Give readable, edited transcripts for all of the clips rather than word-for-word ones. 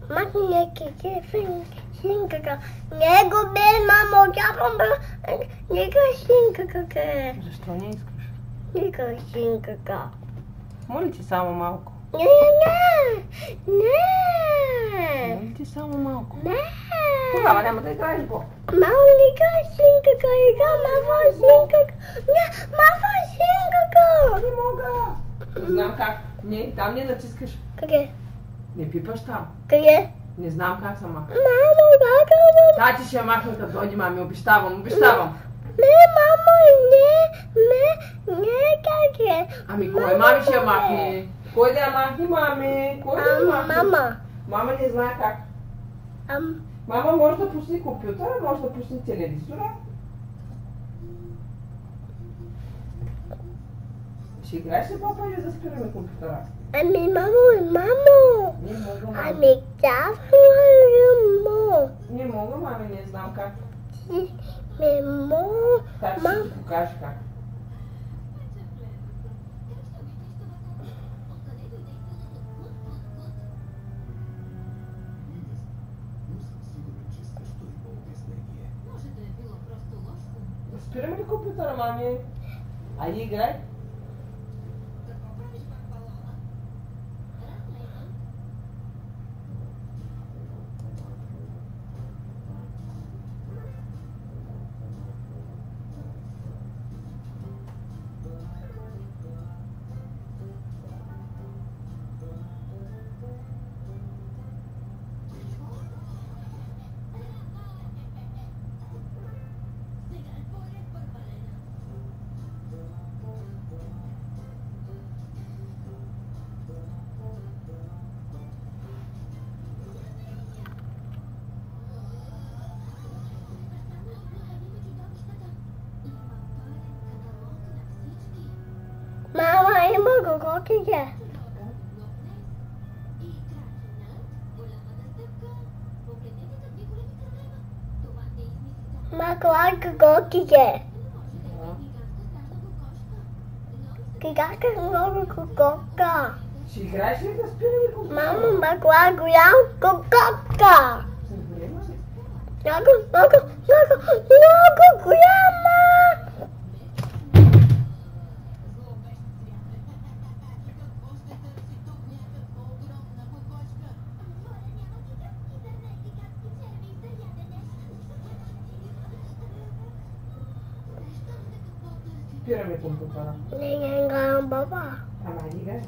Magnete slinka. Него без мамо, тяпам нека сlinka. Защо не искаш? Нека сlinka. Моля ти само малко. Не. Моля ти само малко. Не. Тогава няма да играеш го. Мамо, нека сlinka. Мамо, сlinka. Мамо, сlinka. Не мога. Не знам как. Не, там не натискаш. Къде? Не пипаш там. Къде? Не знам как съм махна. Мамо, как? Тати ще я махна като дойде, мами. Обещавам. Не, мамо, не, как е? Ами кой мами ще я махне? Кой да я махне, мами? Кой да я махне? Мама. Мама не знае как. Мама може да пусне компютъра, може да пусне телевизора. Ще играеш ли, папа, или да спираме компютъра? Ами, мамо. Не мога, мами. Ами, мамо. Не мога, мами, не знам как. Мемо. Тати ще ти покаже как. Да спираме ли компютъра, мами? Айде играй. Мама, има гогоките. Макла гогоките. Гигантка много гогока. Ще играеш ли да спираме компютъра? Мамо, макла голям гогока. Много голяма. Спираме компютъра. Не играем, баба. Ама айде играй.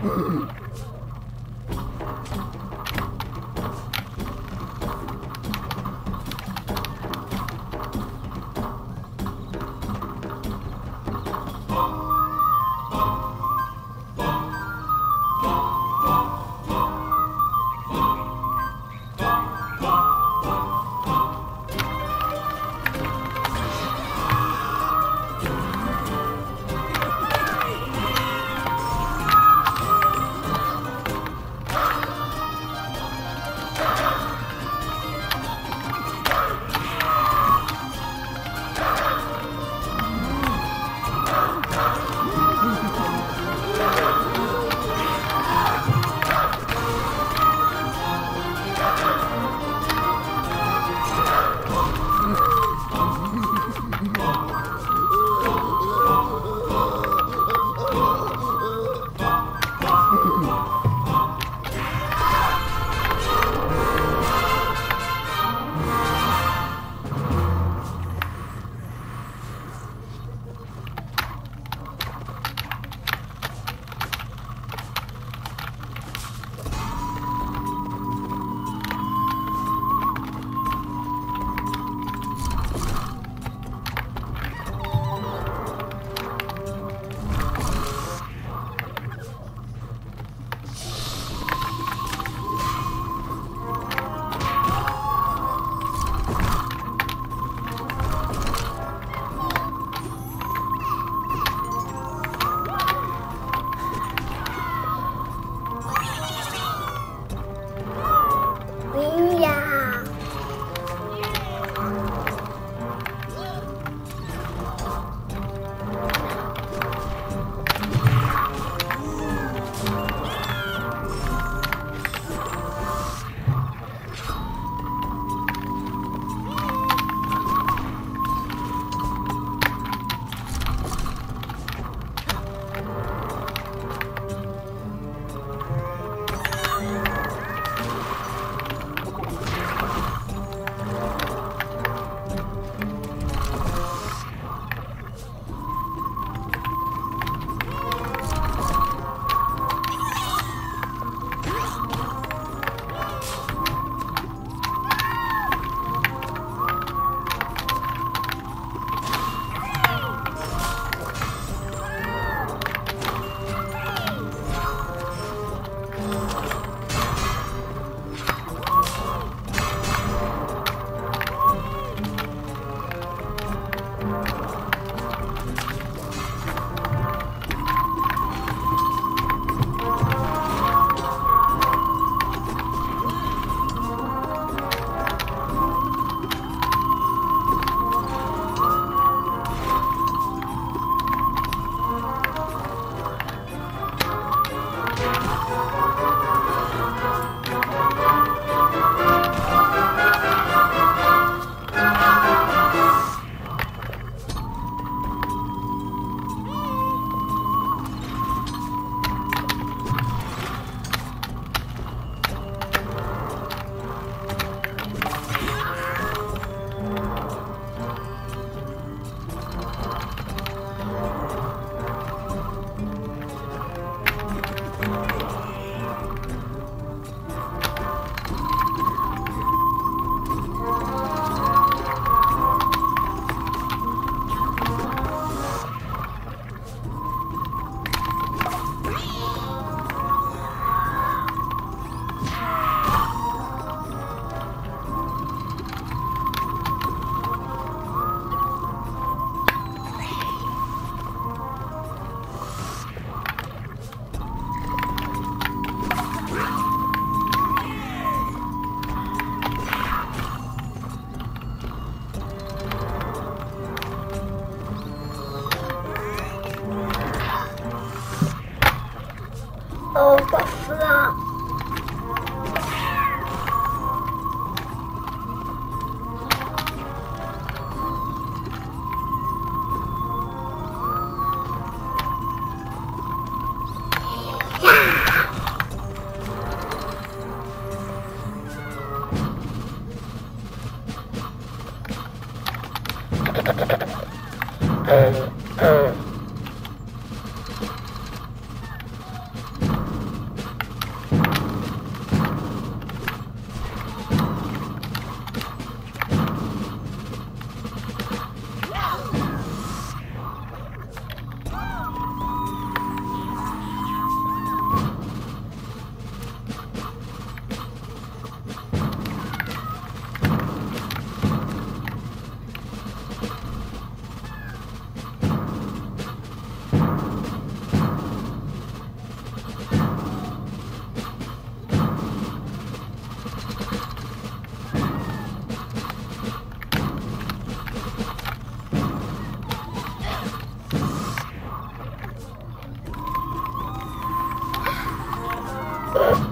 flop.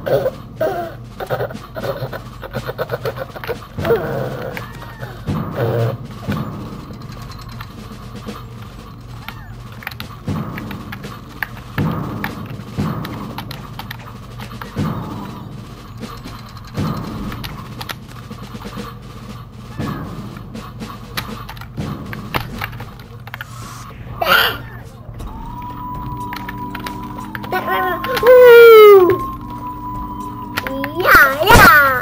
Yeah, yeah.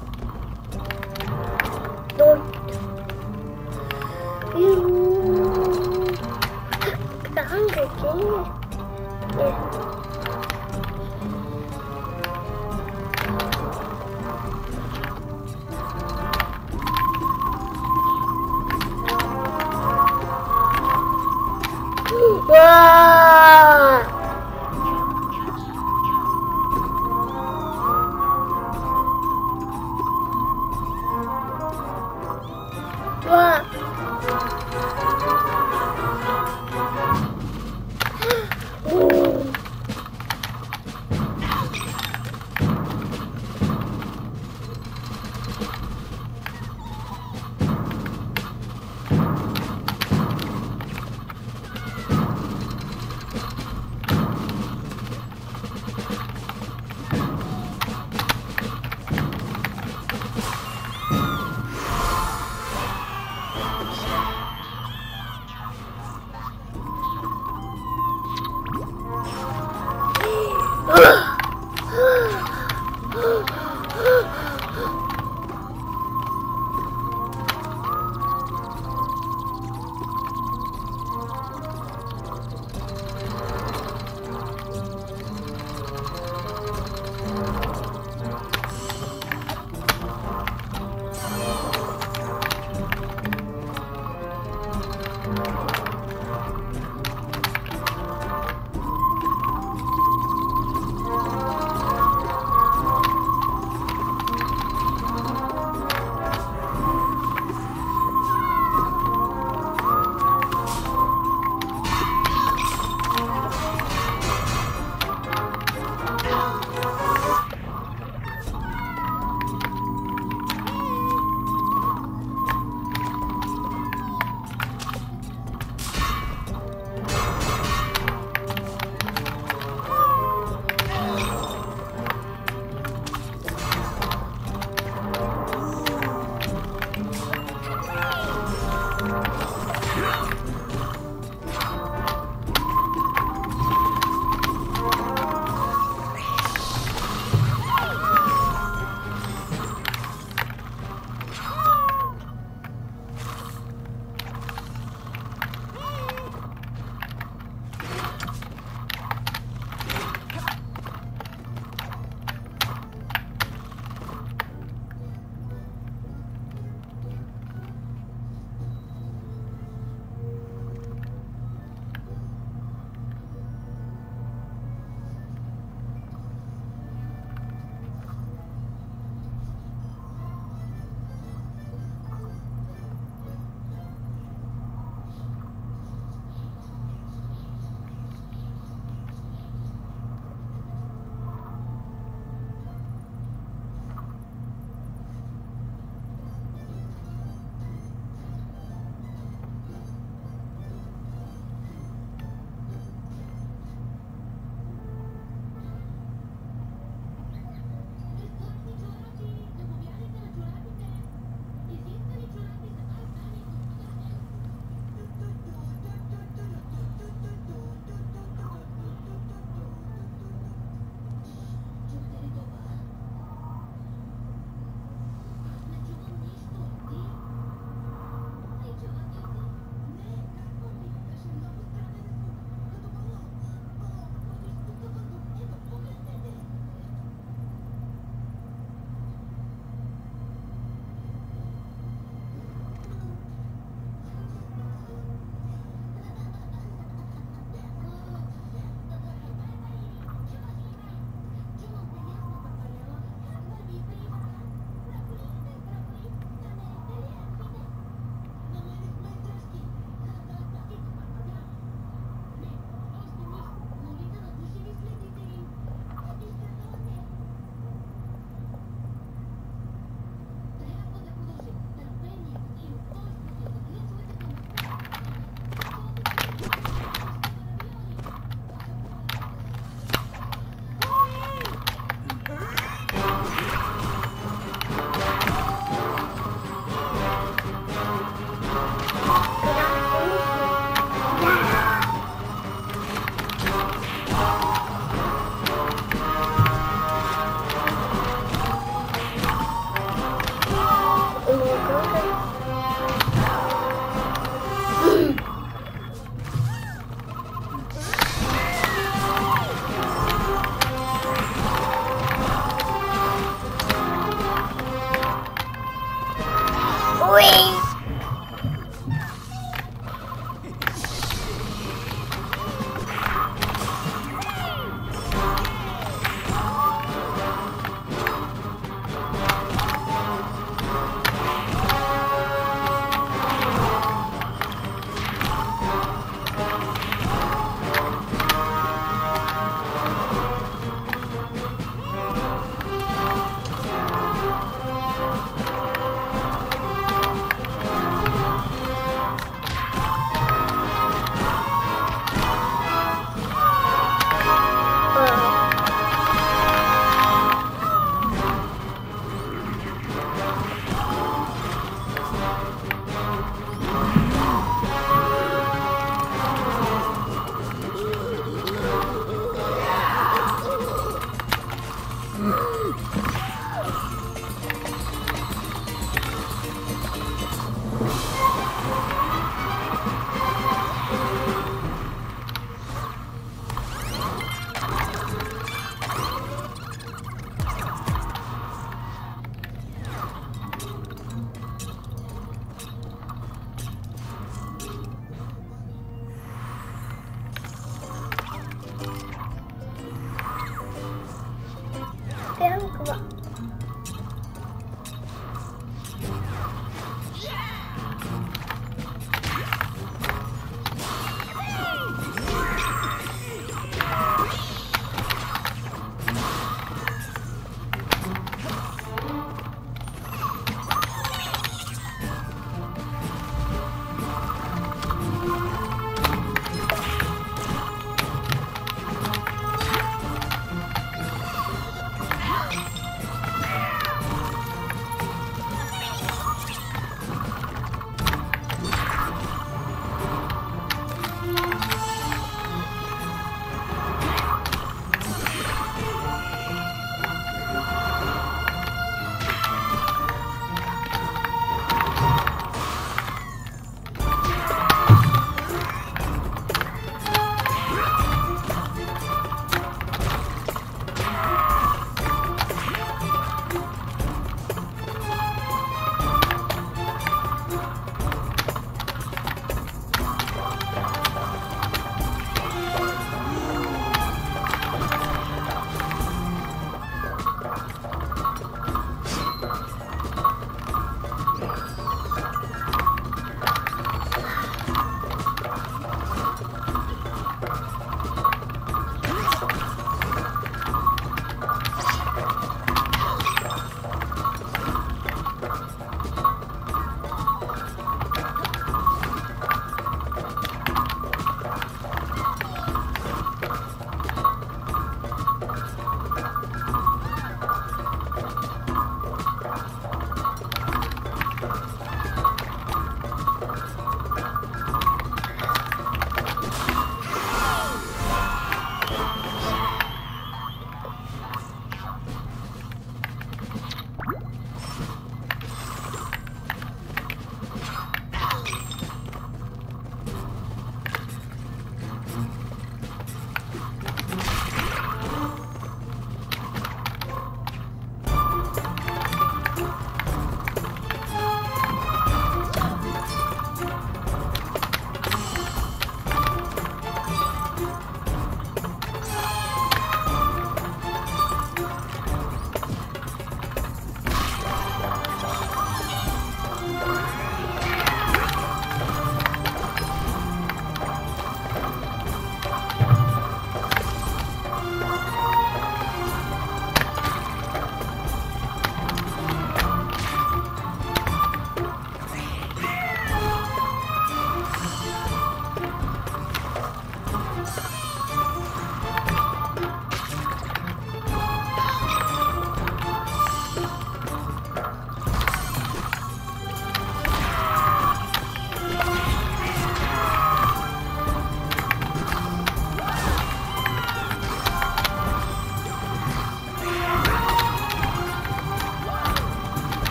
Don't. Wow.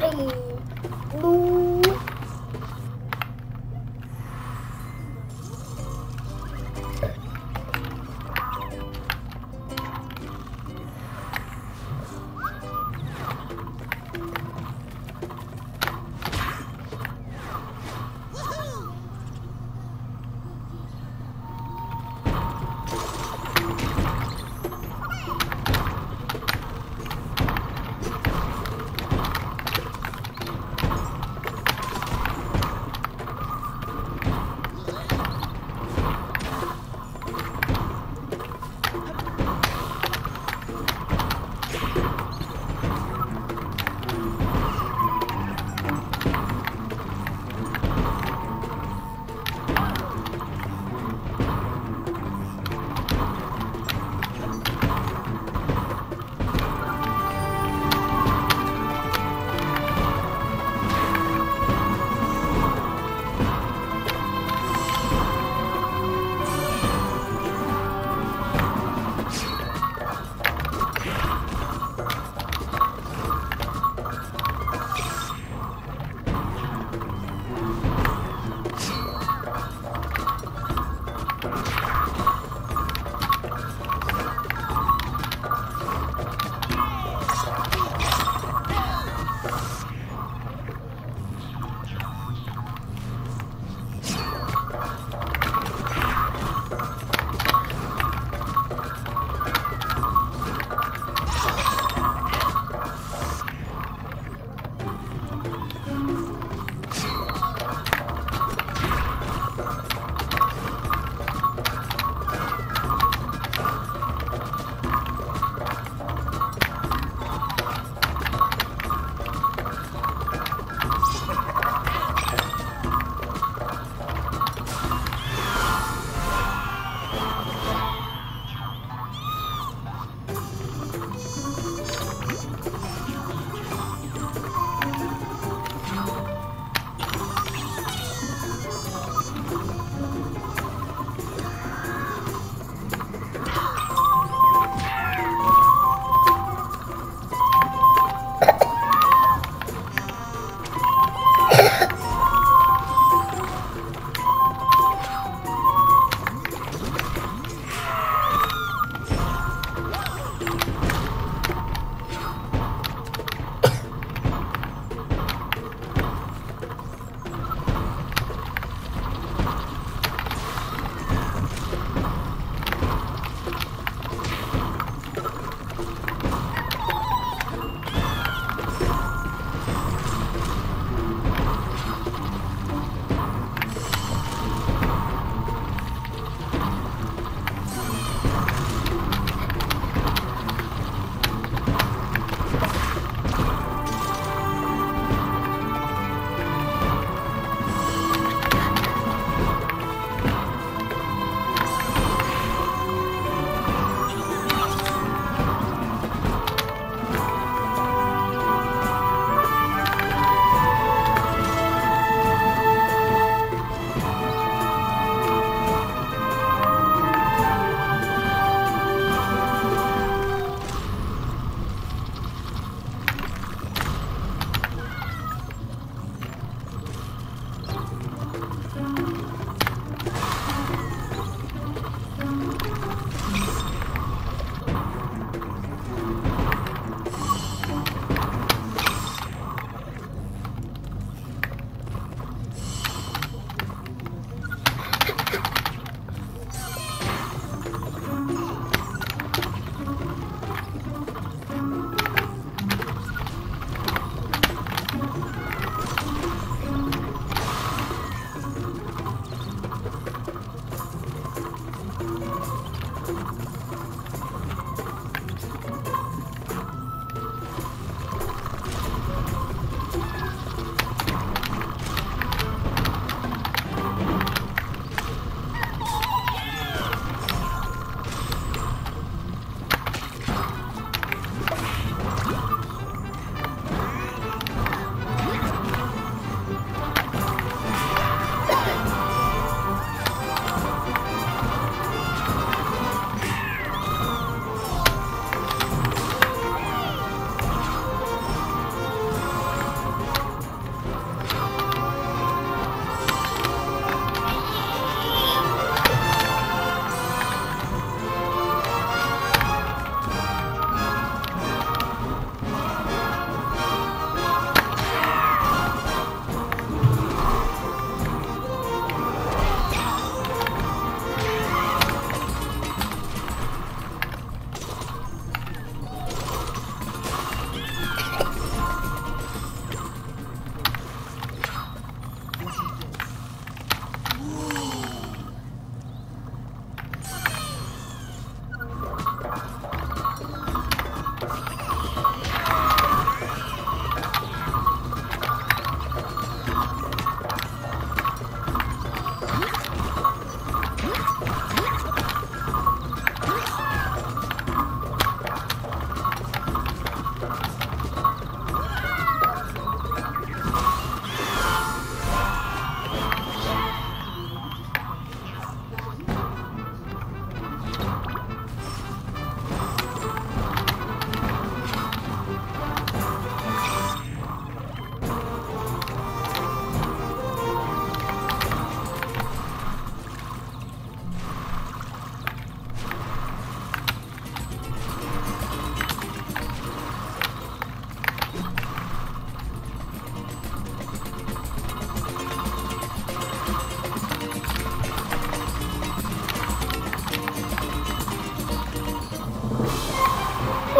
Ay. Nu.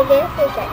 dia selesai.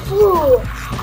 Ooh.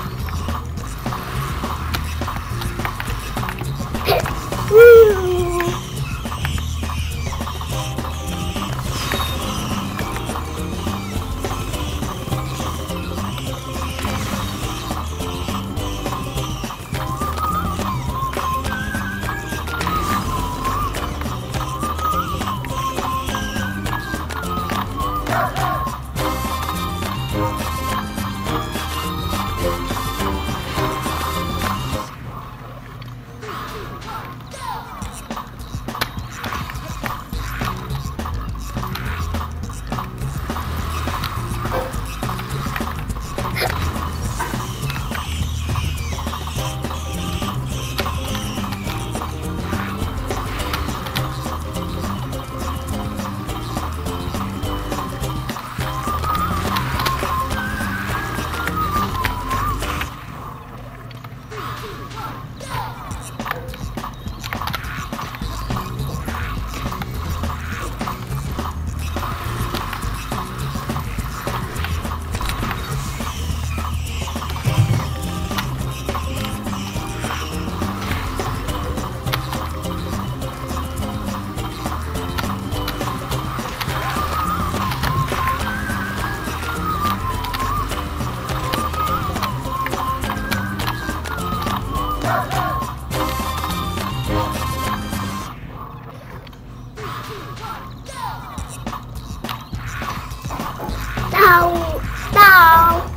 Down, down.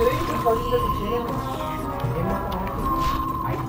вечеря и ще ходим да вечеряме. Айде.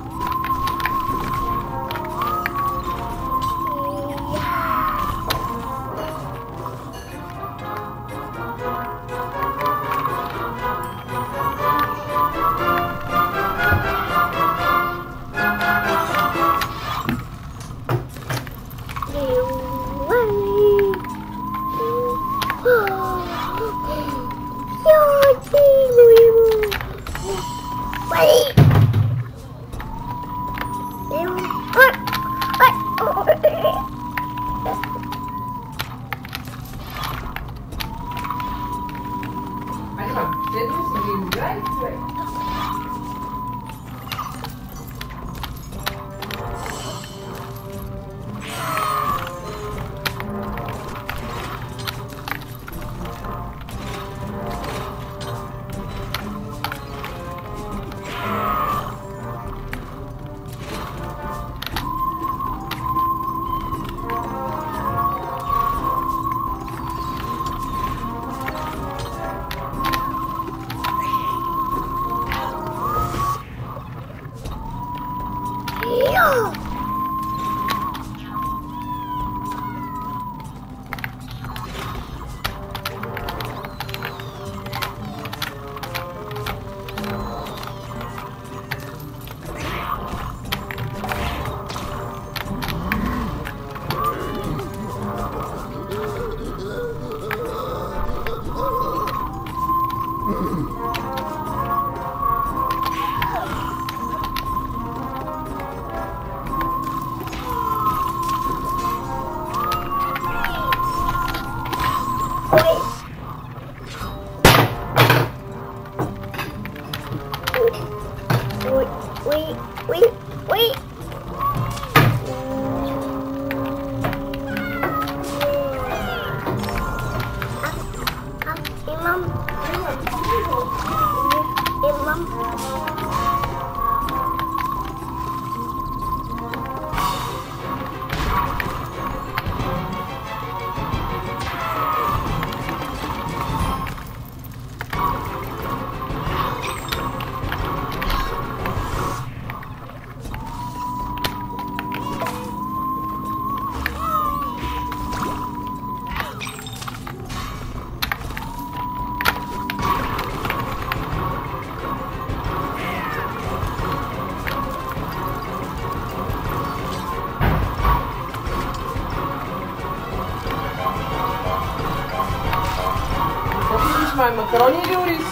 Макарони или ориз?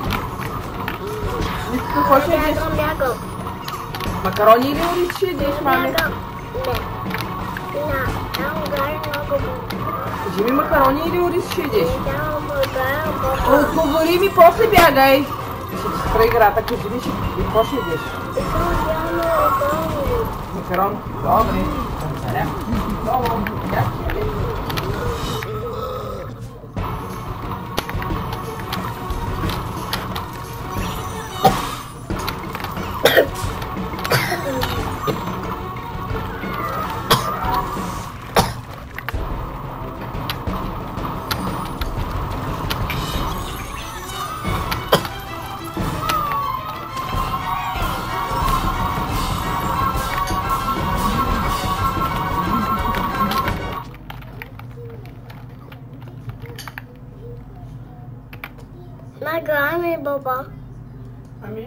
Какво ще ядеш? Макарони или ориз ще ядеш, маме? Кажи ми макарони или ориз ще ядеш? Отговори ми, после бягай. Ще ти спра играта, кажи ми, какво ще ядеш? Макарон? Добре. Добре. Ами, баба. Ами,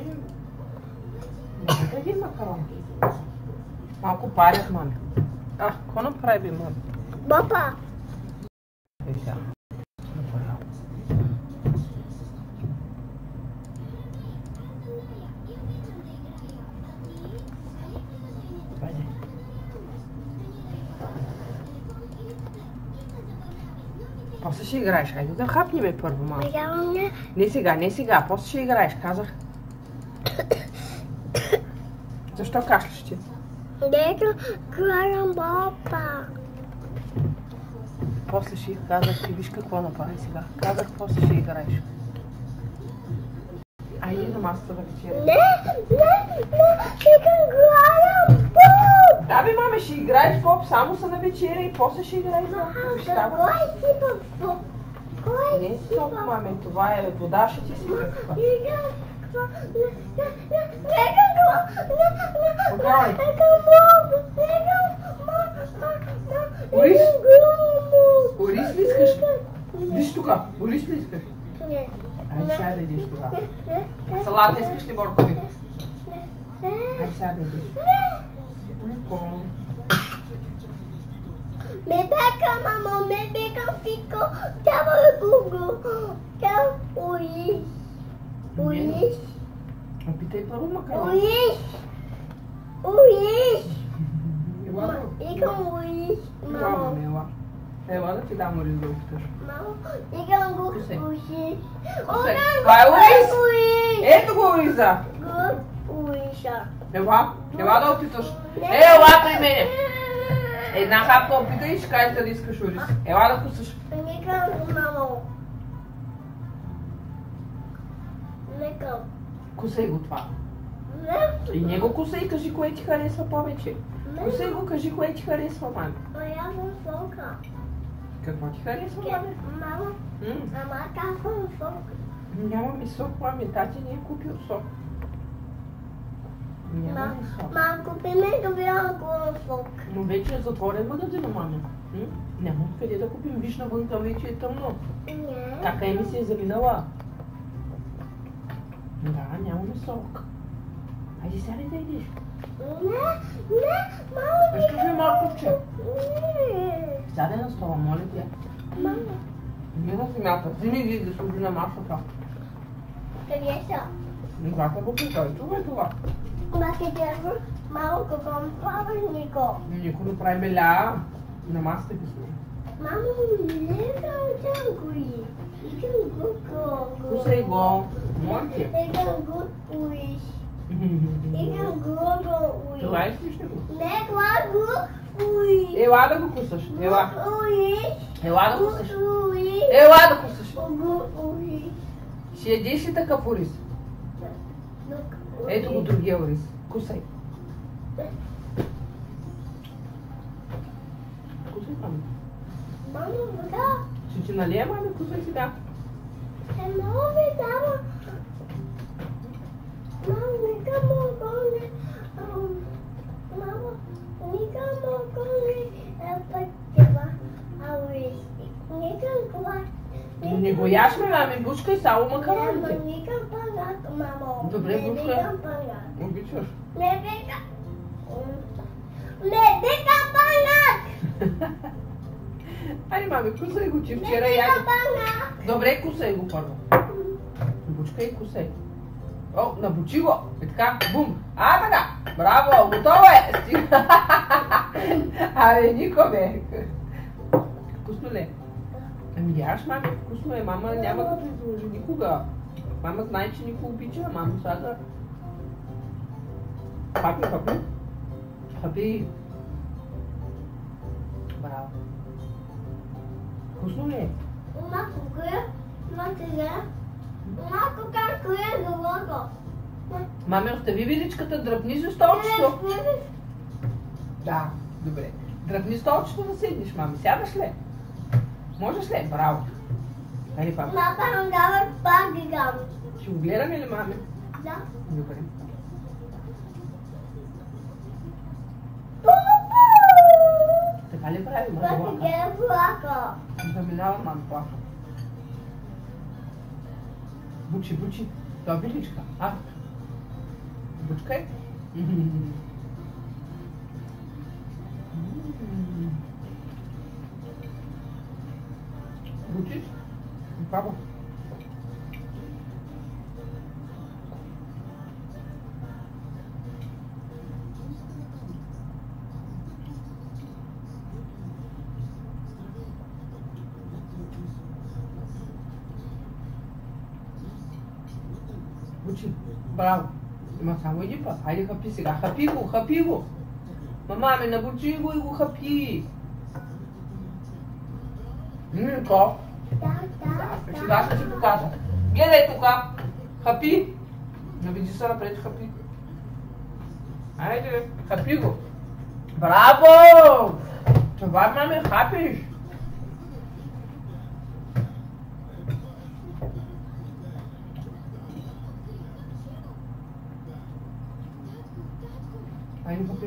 къде макаронки? Малко парят, маме. Какво направи, маме? Баба. Сега. После ще играеш. Хайде да хапни бе първо, мама. Не сега. После ще играеш, казах. Защо кашляш ти? Дето карам баба. После ще казах ти, виж какво направи сега. Казах, после ще играеш. Айде на масата да вечеря. Ще карам поп. Да бе, маме, ще играеш поп, само са на вечеря и после ще играеш. Кой си поп? Кой Не е сок, маме, това е вода, ще ти си каква. Ориз ли искаш? Виж тук, ориз ли искаш? Айде сега да идиш това. Салата искаш ли, моркови? Айде сега да идиш. Me pega, mamãe, me pega, ficou. Tava Google. Uiz. Uiz. Опитай първо макарон. Uiz. Uiz. Ела. Ikam uiz. Mamãe. Ела. Ела да ти дам ориз да опиташ. Mamãe. Ikam uiz. Това е ориз. Ето го ориза. Uiza. Ела да опиташ. Ела при мене. Една хапка опитай и ще кажеш дали искаш ориз. Ела да кусаш. Кусай го това. И него кусай и кажи кое ти харесва повече. Кусай го, кажи кое ти харесва, маме. Какво ти харесва, маме? Нямаме сок, маме. Тати не е купил сок. Нямаме сок. Мам, купиме добре сок. Но вече е затворен магазин, маме. Няма къде да купим. Виж навънка, вече е тъмно. Така ми се е заминала. Да, нямаме сок. Айде сега ли да идиш? Не, Искаш ли морковче? Сядай на стола, моля те. Мама. Не на земята. Вземи ги да сложи на масата. Къде са? Двата буквика. Това е това. Мамо, какво правиш, Нико? Нико не прави беля. На масата ги сложи. Мамо, не искам кои. Искам го. Кусай го. Моля те. Искам го уиш. Искам го уиш. Това искаш ли го? Не, това го уиш. Ела да го кусаш. Ела. Уиш. Ела да кусаш. Уиш. Ела да кусаш. Го уиш. Ще ядеш ли такъв ориз? Ето го другия ориз. Кусай. Кусай, маме. Мамо, така. Ще ти налия, маме? Кусай сега. Мамо, ви дава. Мамо, нека могоне. Мамо, нека могоне. Пътева. Ауис. Нека това. Не го яш, маме, бушкай само макароните. Мамо, нека панак, мамо. Добре, бушкай. Нека панак. Обичаш. Не дека панак. Айде, маме, кусай го, че вчера Нека яде. панак. Добре, кусай го първо. Бучкай и кусай. О, набучи го. И така, бум. Така. Браво, готово е. Стига. Абе, Нико, бе. Вкусно ли? Ами яш, маме, вкусно е. Мама няма да изложи никога. Мама знае, че Нико обича. Мама сега. Хапи, хапи. Хапи. Браво. Вкусно ли е? Маме, остави виличката, дръпни за столчето. Да, добре. Дръпни столчето да седнеш, мами. Сядаш ли? Можеш ли? Браво. Айде, папа. Ще го гледаме ли, маме? Да. Добре. Така ли прави, мама? Да минава, мама, плака. Бучи, бучи. Това виличка. Бучкай. Бучиш? Папа. Бучи. Браво. Има само един път. Хайде, хапи сега. Хапи го, хапи го. Мама, ме набучи го и го хапи. Нико. Сега ще ти покажа. Гледай тук. Хапи. Навиди се напред, хапи. Айде, хапи го. Браво! Това, маме, хапиш. Айде попи.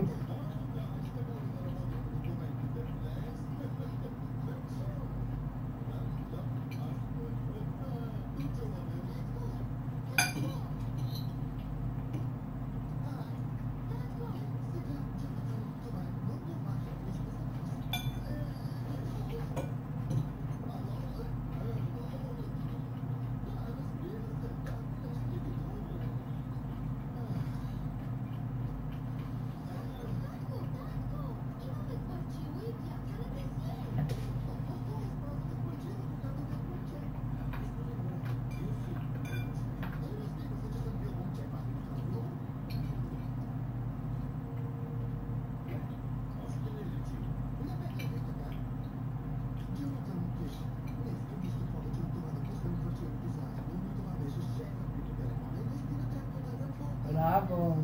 Браво!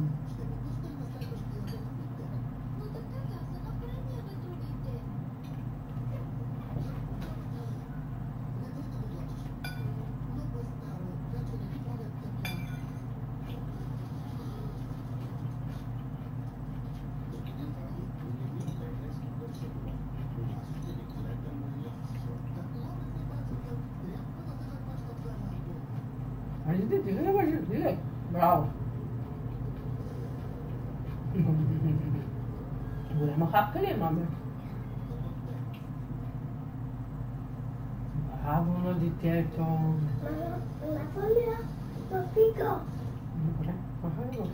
Айде, дигай, боже, дигай. Браво! Голяма хапка ли е, маме? Браво на детето! Напълня папико. Добре, махай го.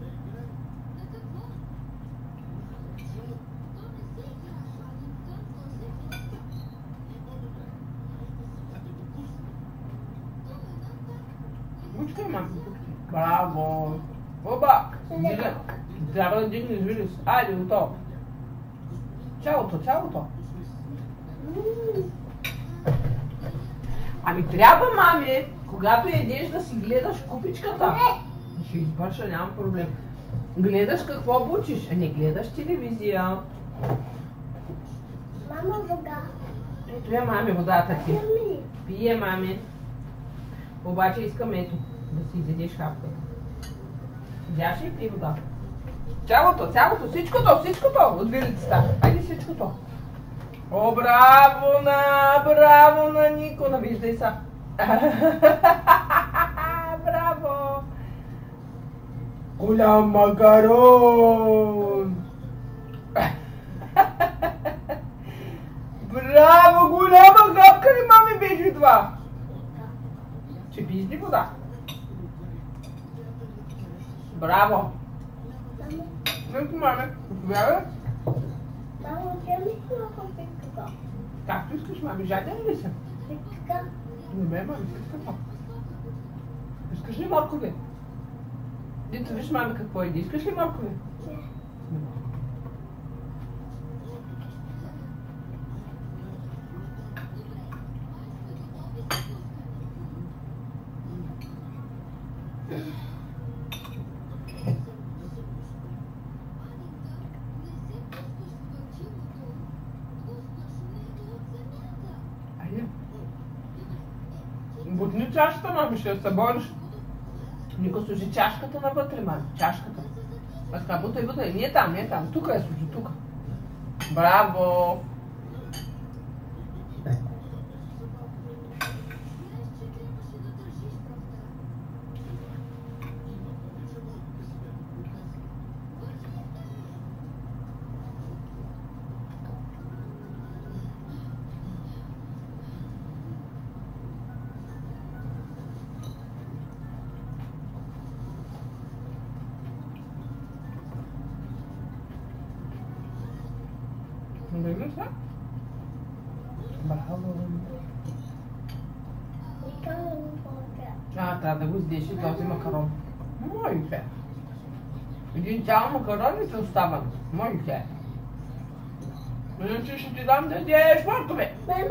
Бучкай, маме, бучкай. Браво! Оба! Дигай! Трябва да дигнеш, видиш. Айде, готово. Цялото, цялото. Ами трябва, мами, когато ядеш да си гледаш купичката. Ще избърша, нямам проблем. Гледаш какво бучиш, а не гледаш телевизия. Мама, вода. Ето я, мами, водата ти. Ами, Пие, мами. Обаче искам ето, да си изядеш хапката. Взяш и пи вода. Цялото, цялото, всичкото от вилицата. Айде всичкото. О, браво на Нико, навиждай са. Браво. Голям макарон. Браво, голяма хапка ли, мами, беше това? Ще пиеш ли вода? Браво. Ето, маме, заповядай. мамо, тя ми има папико. Както искаш, мами, жаден ли си? Папика. Не, мами, искаш. Искаш ли моркови? Дето виж, мами, какво еди. Искаш ли моркови? Не. Айде. Бутни чашата, мами, ще я събориш. Нико, служи чашката навътре, мами. Чашката. А така, бутай. Не е там. Тук я служи, тук. Браво! Виждаш ли? Браво! Трябва да го издеш и този макарон. Моите! Един цял макарон и се остава. Моите! Иначе ще ти дам да ядеш моркови. Мама,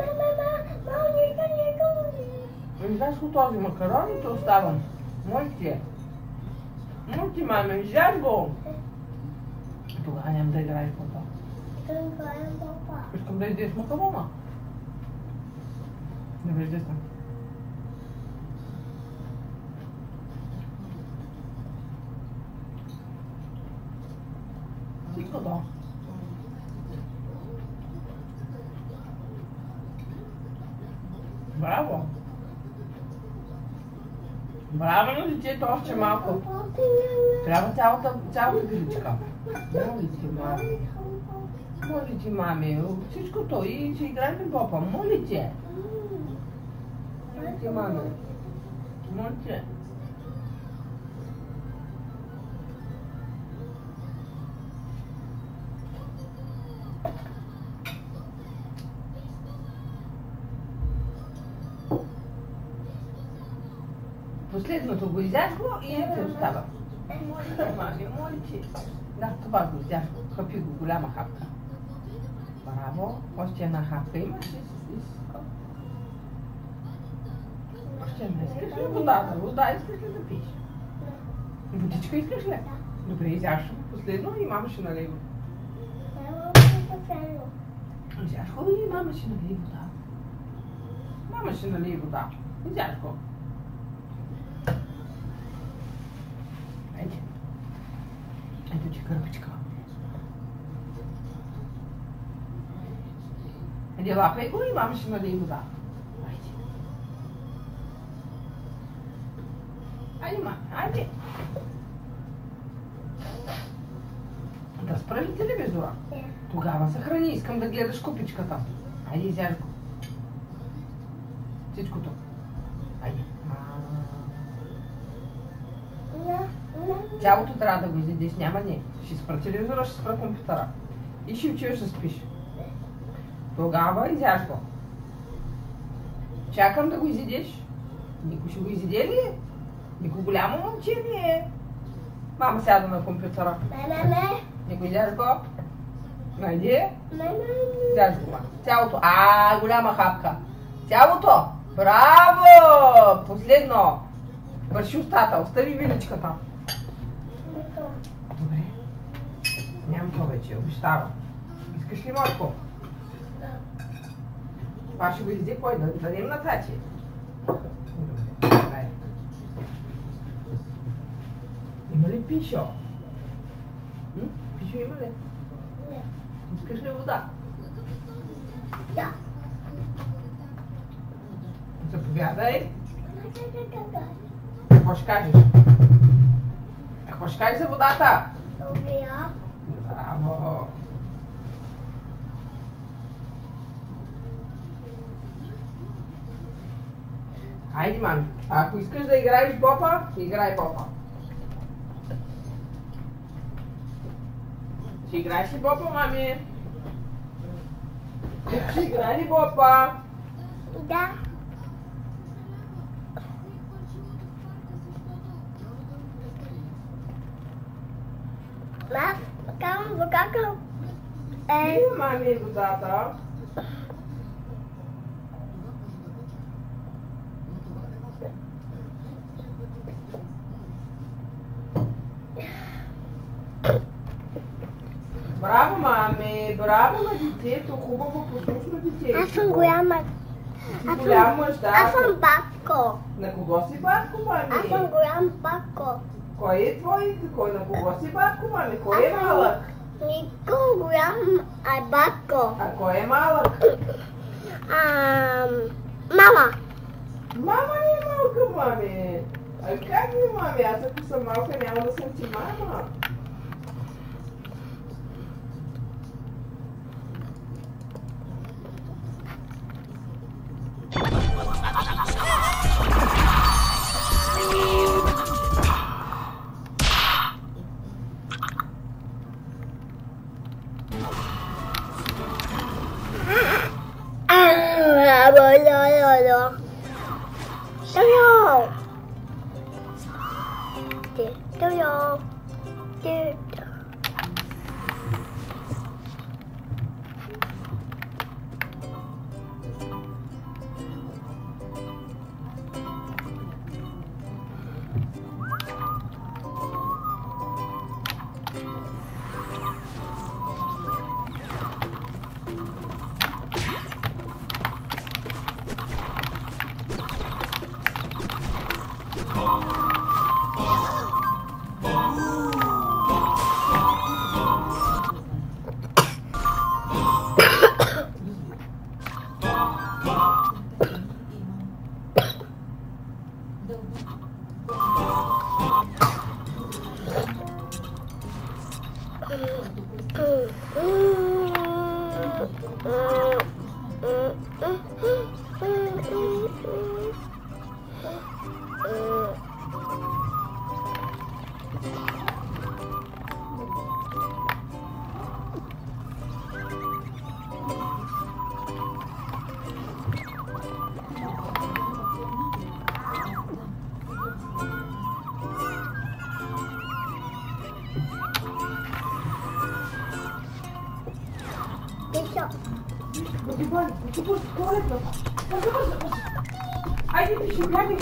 Изляш го този макарон и те оставам. Моите! Моите, маме, изляш го! Тогава няма да играеш по това. Искам да ядеш макарона. Не виждаш там. Всичкото. Браво! Браво на детето, още малко. Трябва цялата гричка. Моли ти, мами. Моли ти, мами. Всичкото и ще играем ли попа. Моли ти. Моли ти, мами. Моли ти. Последното го изяжго и не те остава. Моли ти, мами, моли ти. Да, това го изяжго. Хапи го, голяма хапка. Браво. Още една хапка имаш и още една. Искаш ли вода? Вода искаш ли да пиеш? Водичка искаш ли? Добре, изяжго последно и мама ще налей вода. Изяжго и мама ще налей вода. Мама ще налей вода. Изяжго. Айде. Ето ти кърпичка. Айде, лапай го и мама ще налей вода. Айде. Айде, мама, айде. Да спра ли телевизора? Тогава се храни, искам да гледаш купичката. Айде, изяж го. Всичкото. Айде. Цялото трябва да го изядеш, няма не. Ще спра телевизора, ще спра компютъра. И ще отиваш да спиш. Тогава изяж го. Чакам да го изядеш. Никой ще го изяде ли? Никой голямо момче ли е? Мама сяда на компютъра. Никой изяж го? Найди. Изяж го, мама. Цялото. Голяма хапка. Цялото. Браво! Последно. Върши устата, остави виличката. Добре. Нямам повече, обещавам. Искаш ли морко? Това ще го изде кой? Да дадем на тати. Добре. Има ли пишо? Пишо има ли? Не. Искаш ли вода? Да. Заповядай. Какво ще кажеш? Какво ще кажеш за водата? Добре. Браво! Хайде, мами. Ако искаш да играеш бопа, играй бопа. Ще играеш ли бопа, мами? Ще играй ли бопа? Да. Kam водата е... Мами, водата. Браво, мами! Браво на детето! Хубаво, послушно дете! Аз съм голяма. Ти голям мъж, да? Аз съм батко. На кого си батко, мами? Аз съм голям батко. Кой е твой? На кого си батко, мами? Кой е малък? Никой голям батко. А кой е малък? Мама. Мама ли е малка, мами? А как ли, мами? Аз ако съм малка, няма да съм ти мама. Ai, bicho, pega.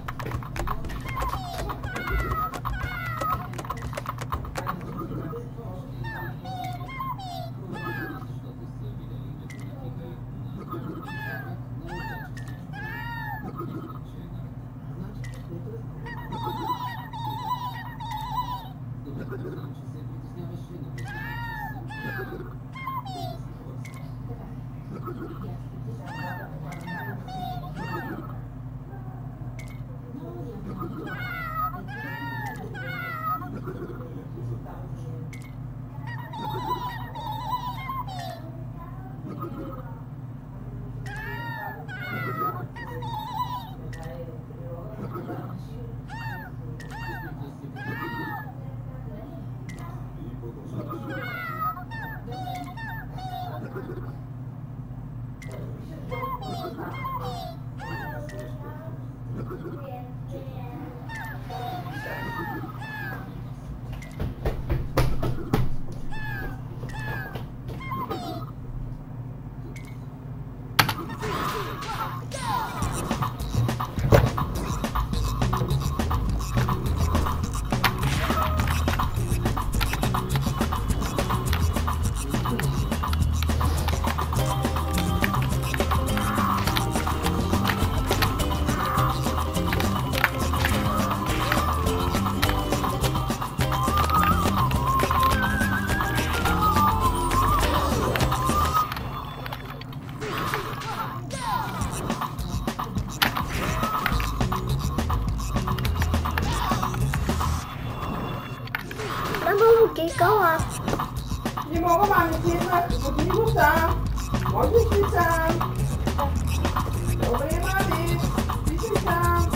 Go on. Nie mogę mam nie wrzucam. Może wrzucam. Dobre mamy. Wrzucam.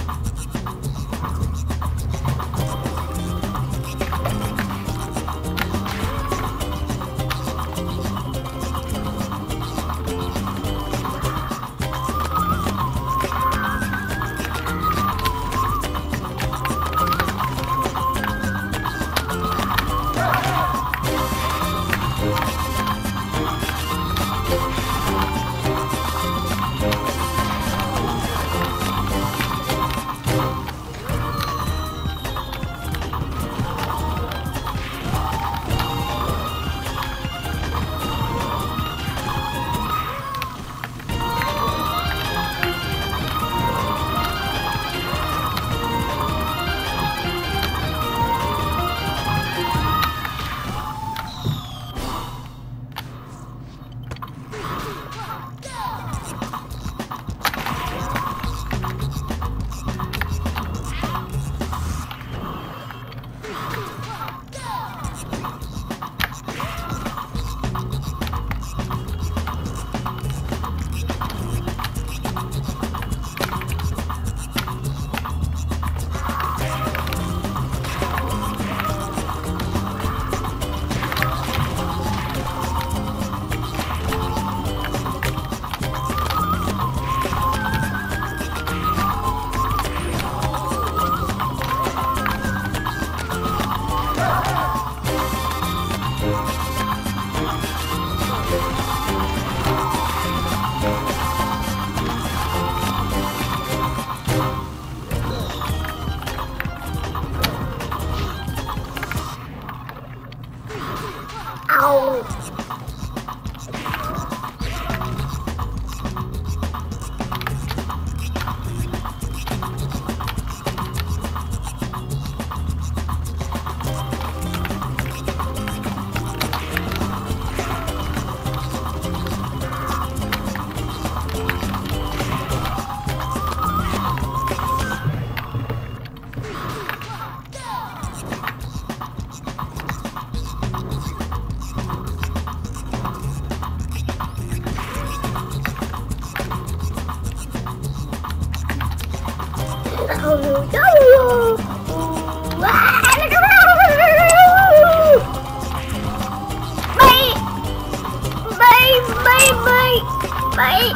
Baik.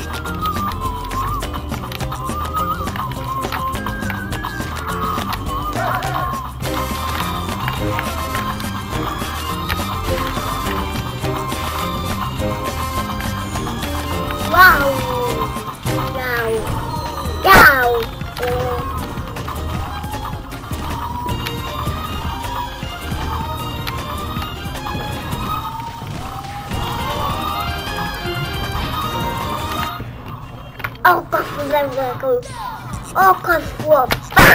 Wow. Wow. Oh, kasih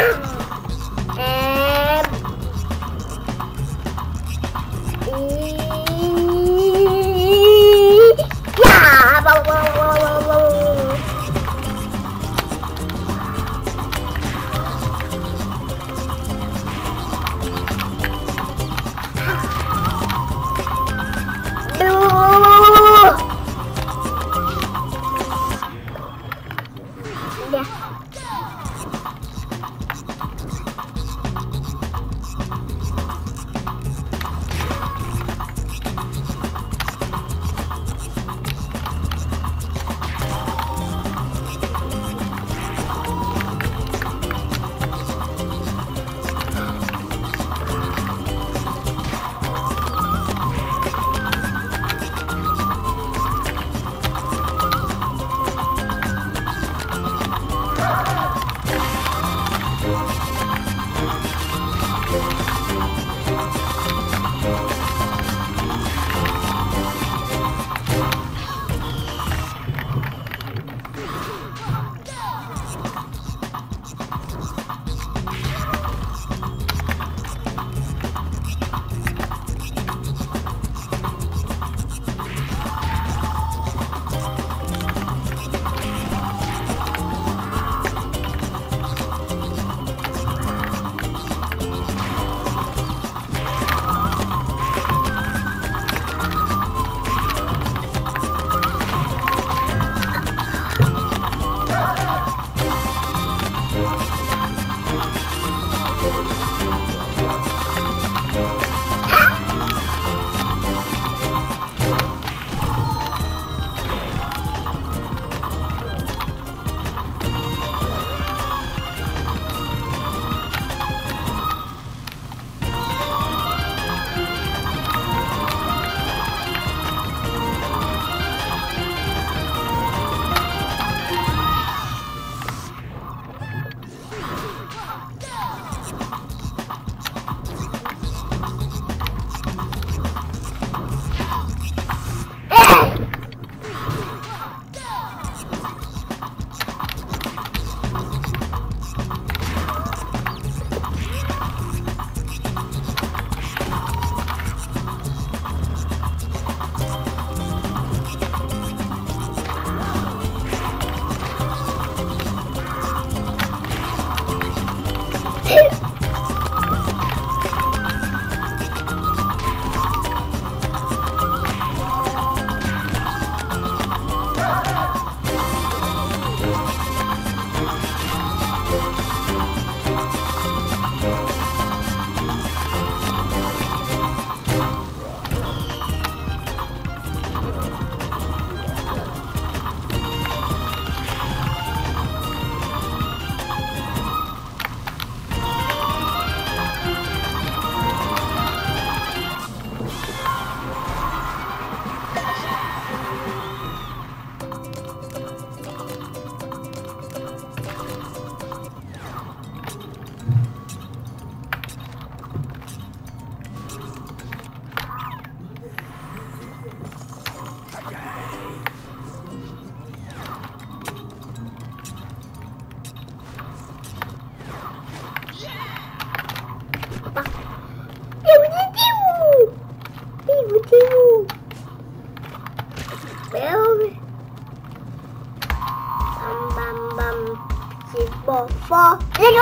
Bo. Ini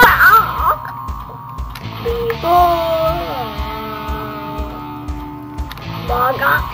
Bo. Bogak.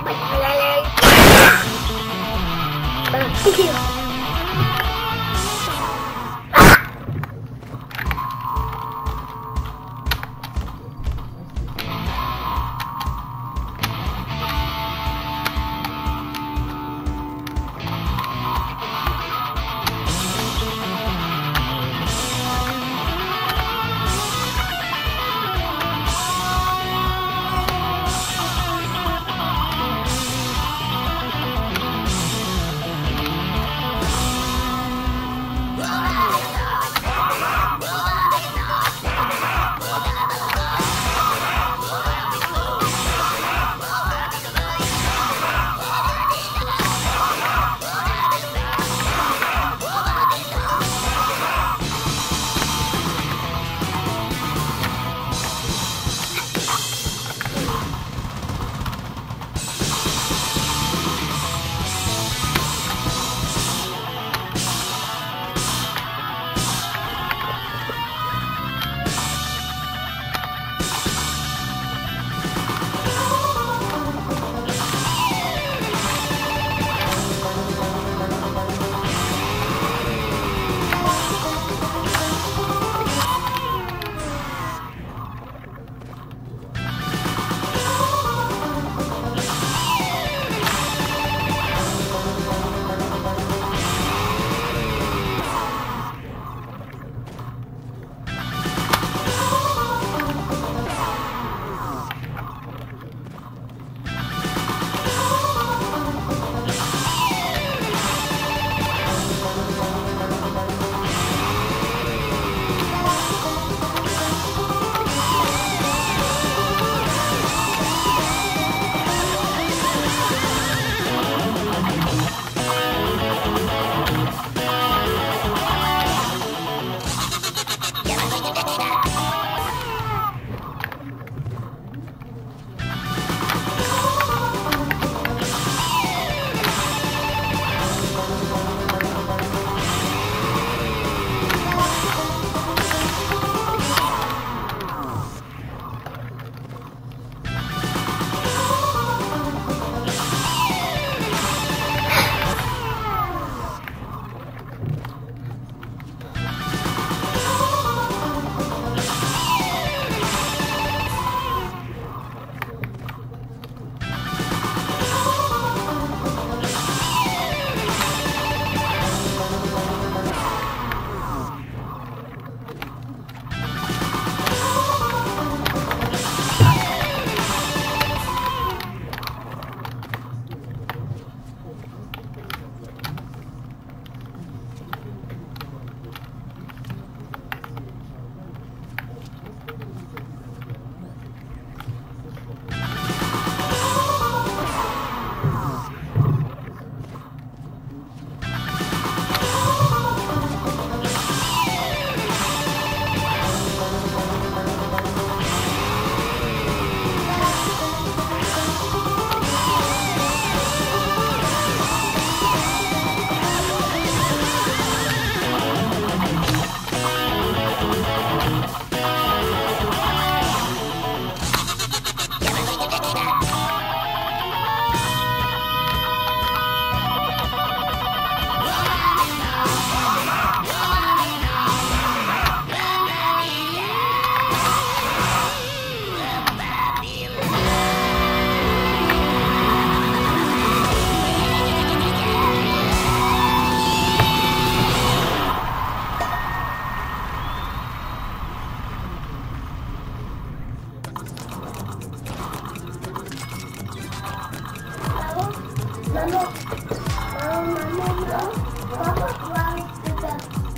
Mau. Papa keluar juga.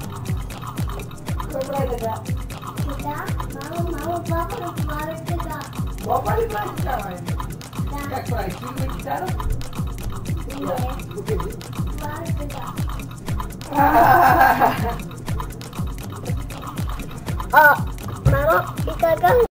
Keluar juga. Kita mau papa keluar juga. Bapak di mana sekarang? Kayak keluar sini sekarang. Iya. Keluar juga. Oh, mau ikan